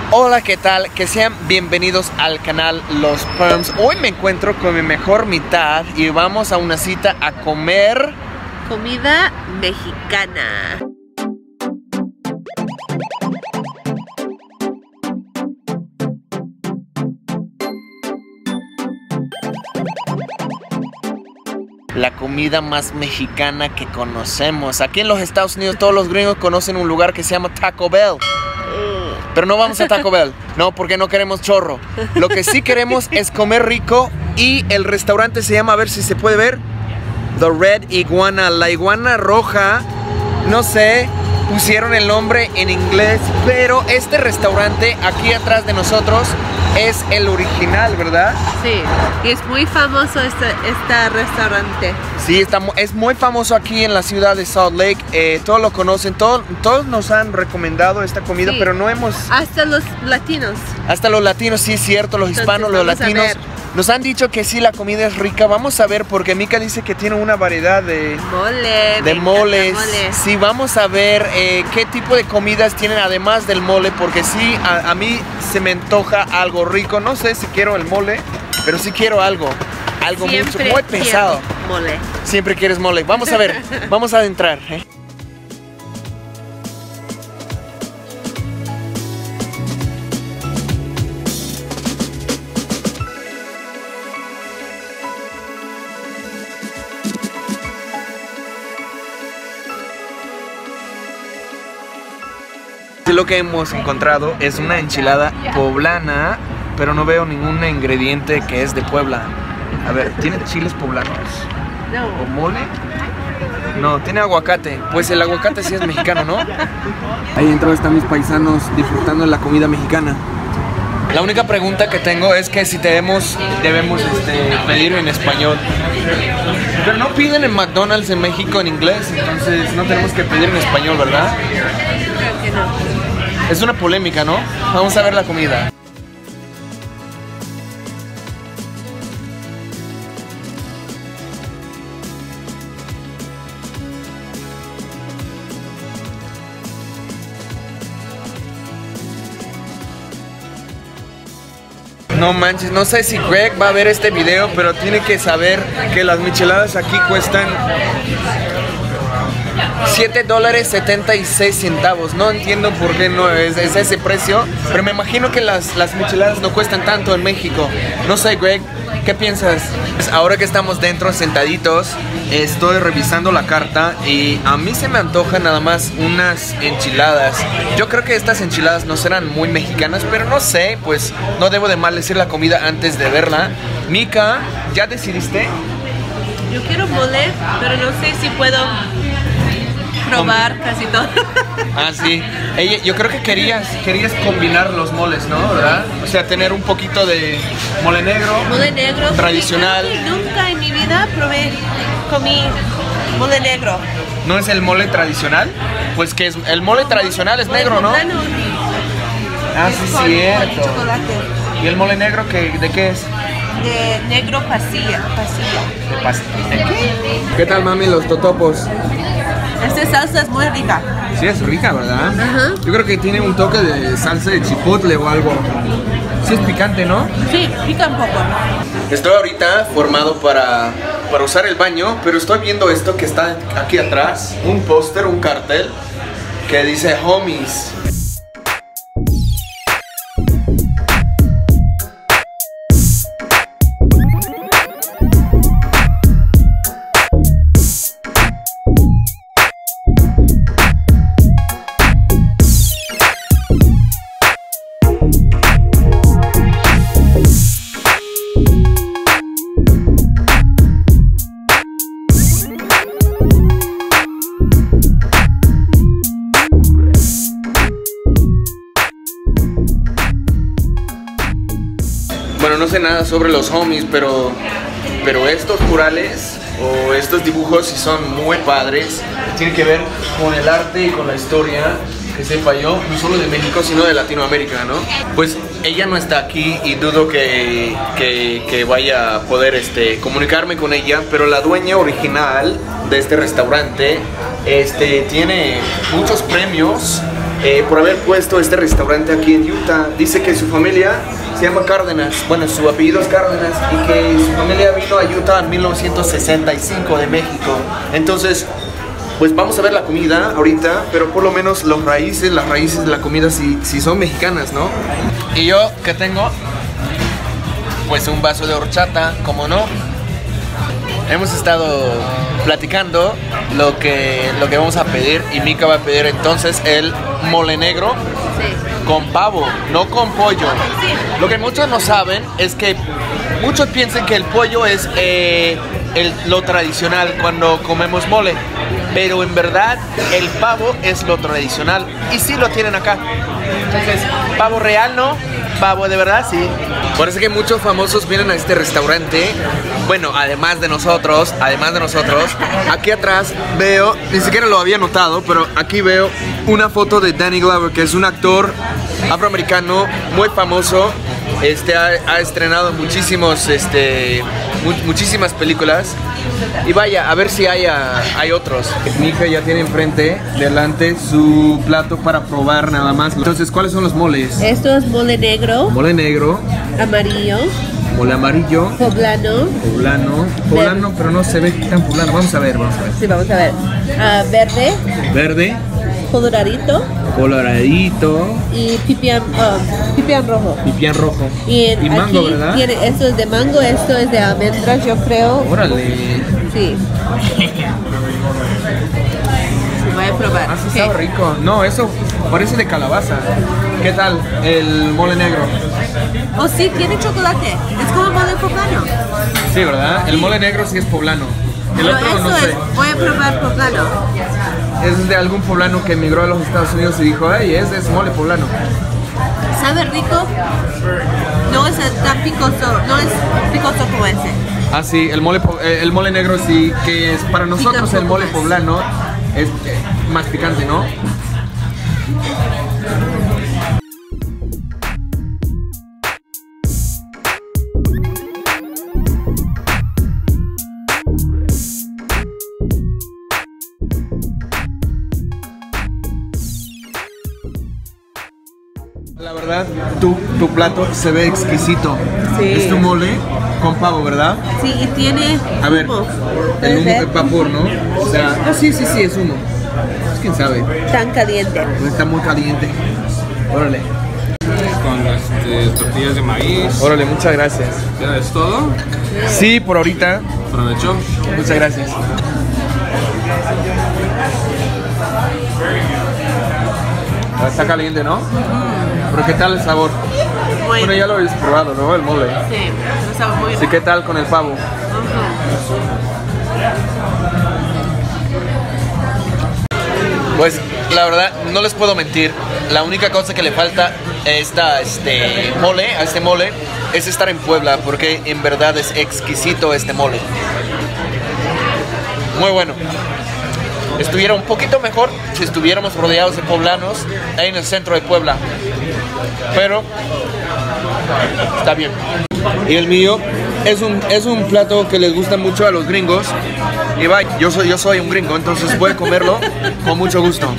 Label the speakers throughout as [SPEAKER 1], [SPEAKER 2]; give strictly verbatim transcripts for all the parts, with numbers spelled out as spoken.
[SPEAKER 1] Hola, ¿qué tal? Que sean bienvenidos al canal Los Perms. Hoy me encuentro con mi mejor mitad y vamos a una cita a comer
[SPEAKER 2] comida mexicana.
[SPEAKER 1] la comida más mexicana que conocemos. Aquí en los Estados Unidos todos los gringos conocen un lugar que se llama Taco Bell. Pero no vamos a Taco Bell, no, porque no queremos chorro. Lo que sí queremos es comer rico y el restaurante se llama, a ver si se puede ver, The Red Iguana, la iguana roja. No sé, pusieron el nombre en inglés, pero este restaurante aquí atrás de nosotros es el original, ¿verdad?
[SPEAKER 2] Sí, y es muy famoso este, este restaurante.
[SPEAKER 1] Sí, está, es muy famoso aquí en la ciudad de Salt Lake. Eh, todos lo conocen, todo, todos nos han recomendado esta comida, sí, pero no hemos...
[SPEAKER 2] Hasta los latinos.
[SPEAKER 1] Hasta los latinos, sí es cierto, los
[SPEAKER 2] Entonces,
[SPEAKER 1] hispanos, los latinos. Nos han dicho que sí, la comida es rica. Vamos a ver, porque Mika dice que tiene una variedad de,
[SPEAKER 2] mole,
[SPEAKER 1] de moles.
[SPEAKER 2] Mole.
[SPEAKER 1] Sí, vamos a ver eh, qué tipo de comidas tienen además del mole, porque sí, a, a mí se me antoja algo rico. No sé si quiero el mole, pero sí quiero algo. Algo mucho, muy pesado.
[SPEAKER 2] Mole.
[SPEAKER 1] Siempre quieres mole. Vamos a ver, vamos a adentrar, ¿eh? Lo que hemos encontrado es una enchilada poblana, pero no veo ningún ingrediente que es de Puebla. A ver, ¿tiene chiles poblanos?
[SPEAKER 2] No.
[SPEAKER 1] ¿O mole? No, tiene aguacate. Pues el aguacate sí es mexicano, ¿no? Ahí dentro están mis paisanos disfrutando de la comida mexicana. La única pregunta que tengo es que si debemos, debemos este, pedir en español. Pero no piden en McDonald's en México en inglés, entonces no tenemos que pedir en español, ¿verdad?
[SPEAKER 2] Creo que no.
[SPEAKER 1] Es una polémica, ¿no? Vamos a ver la comida. No manches, no sé si Greg va a ver este video, pero tiene que saber que las micheladas aquí cuestan siete dólares setenta y seis centavos. No entiendo por qué no es, es ese precio, pero me imagino que las, las micheladas no cuestan tanto en México. No sé, Greg, ¿qué piensas? Ahora que estamos dentro sentaditos, estoy revisando la carta y a mí se me antojan nada más unas enchiladas. Yo creo que estas enchiladas no serán muy mexicanas, pero no sé, pues no debo de maldecir la comida antes de verla. Mika, ¿ya decidiste?
[SPEAKER 2] Yo quiero mole, pero no sé si puedo probar casi todo.
[SPEAKER 1] Ah, sí. Ella, yo creo que querías, querías combinar los moles, ¿no? ¿Verdad? O sea, tener un poquito de mole negro.
[SPEAKER 2] Mole negro.
[SPEAKER 1] Tradicional.
[SPEAKER 2] Sí, nunca en mi vida probé, comí mole negro.
[SPEAKER 1] ¿No es el mole tradicional? Pues que es, el mole tradicional es negro, ¿no? Ah, sí,
[SPEAKER 2] con,
[SPEAKER 1] cierto.
[SPEAKER 2] Con chocolate.
[SPEAKER 1] ¿Y el mole negro que, de qué es?
[SPEAKER 2] De negro pasilla. pasilla.
[SPEAKER 1] De pastilla. ¿Qué? ¿Qué tal, mami, los totopos?
[SPEAKER 2] Esta salsa es muy rica.
[SPEAKER 1] Sí, es rica, ¿verdad?
[SPEAKER 2] Ajá.
[SPEAKER 1] Yo creo que tiene un toque de salsa de chipotle o algo. Sí es picante, ¿no?
[SPEAKER 2] Sí, pica un poco.
[SPEAKER 1] Estoy ahorita formado para, para usar el baño, pero estoy viendo esto que está aquí atrás. Un póster, un cartel que dice Homies. Bueno, no sé nada sobre los Homies, pero, pero estos murales o estos dibujos sí son muy padres. Tienen que ver con el arte y con la historia, que sepa yo, no solo de México, sino de Latinoamérica, ¿no? Pues ella no está aquí y dudo que, que, que vaya a poder este, comunicarme con ella, pero la dueña original de este restaurante este, tiene muchos premios eh, por haber puesto este restaurante aquí en Utah. Dice que su familia se llama Cárdenas, bueno, su apellido es Cárdenas, y que su familia vino a Utah en mil novecientos sesenta y cinco de México. Entonces, pues vamos a ver la comida ahorita, pero por lo menos los raíces, las raíces de la comida sí, sí son mexicanas, ¿no? Y yo, ¿qué tengo? Pues un vaso de horchata, como no. Hemos estado platicando lo que, lo que vamos a pedir, y Mika va a pedir entonces el mole negro con pavo, no con pollo. Lo que muchos no saben es que muchos piensan que el pollo es eh, el, lo tradicional cuando comemos mole, pero en verdad el pavo es lo tradicional, y sí lo tienen acá. Entonces, pavo real no, pavo de verdad sí. Parece que muchos famosos vienen a este restaurante. Bueno, además de nosotros, además de nosotros, aquí atrás veo, ni siquiera lo había notado, pero aquí veo una foto de Danny Glover, que es un actor afroamericano muy famoso. Este ha, ha estrenado muchísimos, este, mu muchísimas películas. Y vaya, a ver si hay, a, hay otros. Mika ya tiene enfrente, delante, su plato para probar nada más. Entonces, ¿cuáles son los moles?
[SPEAKER 2] Esto es mole negro,
[SPEAKER 1] Mole negro,
[SPEAKER 2] amarillo,
[SPEAKER 1] mole amarillo,
[SPEAKER 2] poblano.
[SPEAKER 1] poblano, poblano, pero no se ve tan poblano. Vamos a ver, vamos a ver.
[SPEAKER 2] Sí, vamos a ver. Ah, verde,
[SPEAKER 1] Verde,
[SPEAKER 2] coloradito
[SPEAKER 1] coloradito
[SPEAKER 2] y pipián, um, pipián rojo.
[SPEAKER 1] pipián rojo.
[SPEAKER 2] Y, en-
[SPEAKER 1] Y mango,
[SPEAKER 2] aquí
[SPEAKER 1] ¿verdad?
[SPEAKER 2] tiene, esto es de mango, esto es de almendras, yo creo.
[SPEAKER 1] Órale.
[SPEAKER 2] Sí. Voy a probar.
[SPEAKER 1] Ah, sí
[SPEAKER 2] ¿Qué?
[SPEAKER 1] está rico. No, eso parece de calabaza. ¿Qué tal el mole negro?
[SPEAKER 2] Oh, sí, tiene chocolate. Es como mole poblano.
[SPEAKER 1] Sí, ¿verdad? El mole negro sí es poblano. El
[SPEAKER 2] Pero
[SPEAKER 1] otro
[SPEAKER 2] eso
[SPEAKER 1] no sé.
[SPEAKER 2] es, voy a probar poblano.
[SPEAKER 1] Es de algún poblano que emigró a los Estados Unidos y dijo, hey, ese es mole poblano.
[SPEAKER 2] ¿Sabe rico? No es tan picoso, no es picoso como ese.
[SPEAKER 1] Ah, sí, el mole, po- eh, el mole negro sí, que es para nosotros
[SPEAKER 2] Pica
[SPEAKER 1] el
[SPEAKER 2] un
[SPEAKER 1] mole
[SPEAKER 2] poco más.
[SPEAKER 1] poblano es eh, más picante, ¿no? La verdad, tu, tu plato se ve exquisito.
[SPEAKER 2] Sí.
[SPEAKER 1] Es tu mole con pavo, ¿verdad?
[SPEAKER 2] Sí, y tiene
[SPEAKER 1] A ver,
[SPEAKER 2] humo.
[SPEAKER 1] el humo,
[SPEAKER 2] ¿Puede
[SPEAKER 1] el
[SPEAKER 2] ser?
[SPEAKER 1] vapor, ¿no? O sea, ah, sí, sí, sí, es humo. Pues, quién sabe,
[SPEAKER 2] Tan caliente.
[SPEAKER 1] está muy caliente. Órale.
[SPEAKER 3] Con este, tortillas de maíz.
[SPEAKER 1] Órale, muchas gracias.
[SPEAKER 3] ¿Ya es todo?
[SPEAKER 1] Sí, por ahorita.
[SPEAKER 3] Provecho.
[SPEAKER 1] Muchas gracias. Ah, está caliente, ¿no? Pero ¿qué tal el sabor?
[SPEAKER 2] Muy
[SPEAKER 1] Bueno, ya lo habéis probado, ¿no? El mole.
[SPEAKER 2] Sí, está muy
[SPEAKER 1] Sí, ¿qué tal con el pavo? Pues la verdad, no les puedo mentir. La única cosa que le falta a esta, este mole, a este mole, es estar en Puebla, porque en verdad es exquisito este mole. Muy bueno. Estuviera un poquito mejor si estuviéramos rodeados de poblanos ahí en el centro de Puebla. Pero está bien. Y el mío es un, es un plato que les gusta mucho a los gringos. Y vaya, yo soy, yo soy un gringo, entonces voy a comerlo con mucho gusto.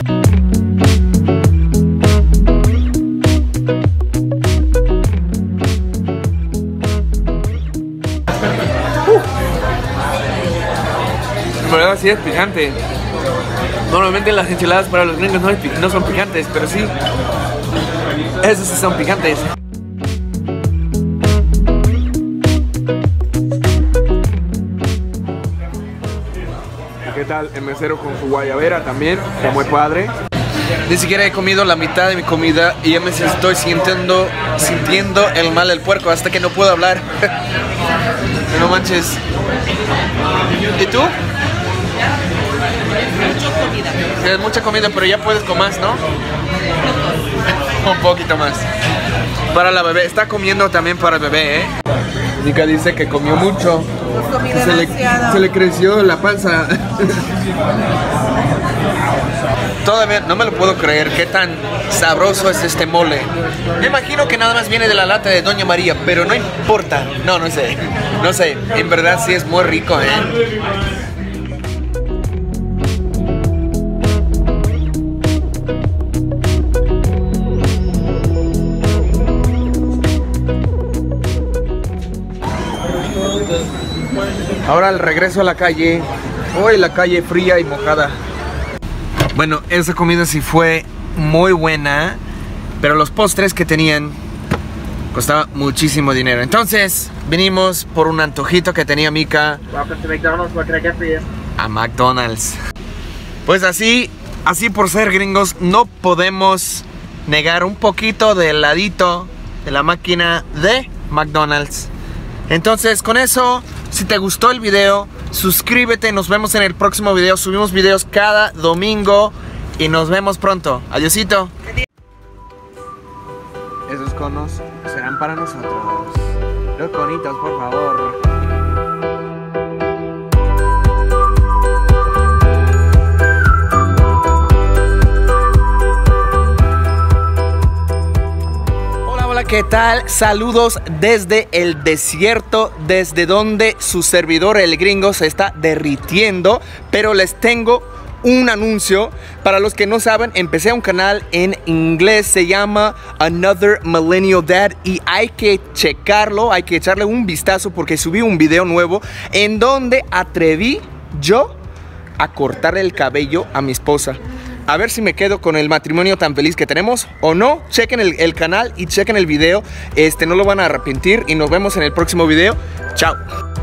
[SPEAKER 1] En verdad sí es picante. Normalmente las enchiladas para los gringos no, es pi- no son picantes, pero sí. Esos sí son picantes. ¿Qué tal el mesero con su guayabera también? Está muy padre. Ni siquiera he comido la mitad de mi comida y ya me estoy sintiendo, sintiendo el mal del puerco hasta que no puedo hablar. No manches. ¿Y tú?
[SPEAKER 2] mucha comida.
[SPEAKER 1] Sí, es mucha comida, pero ya puedes con más, ¿no? Un poquito más. Para la bebé, está comiendo también para el bebé, ¿eh? Nika dice que comió mucho.
[SPEAKER 2] Comí
[SPEAKER 1] Se le,
[SPEAKER 2] demasiado.
[SPEAKER 1] se le creció la panza. Todavía no me lo puedo creer, qué tan sabroso es este mole. Me imagino que nada más viene de la lata de Doña María, pero no importa. No, no sé. No sé, en verdad sí es muy rico, ¿eh? Ahora el regreso a la calle. Hoy la calle fría y mojada. Bueno, esa comida sí fue muy buena, pero los postres que tenían costaba muchísimo dinero. Entonces vinimos por un antojito que tenía Mika.
[SPEAKER 4] Welcome to McDonald's. What can I get for you?
[SPEAKER 1] A McDonald's. Pues así, así por ser gringos, no podemos negar un poquito del ladito de la máquina de McDonald's. Entonces con eso, si te gustó el video, suscríbete, nos vemos en el próximo video. Subimos videos cada domingo y nos vemos pronto. Adiósito. Esos conos serán para nosotros. Los conitos, por favor. Hola, ¿qué tal? Saludos desde el desierto, desde donde su servidor, el gringo, se está derritiendo. Pero les tengo un anuncio. Para los que no saben, empecé un canal en inglés, se llama Another Millennial Dad, y hay que checarlo, hay que echarle un vistazo porque subí un video nuevo en donde atreví yo a cortarle el cabello a mi esposa. A ver si me quedo con el matrimonio tan feliz que tenemos o no. Chequen el, el canal y chequen el video. Este, no lo van a arrepentir y nos vemos en el próximo video. Chao.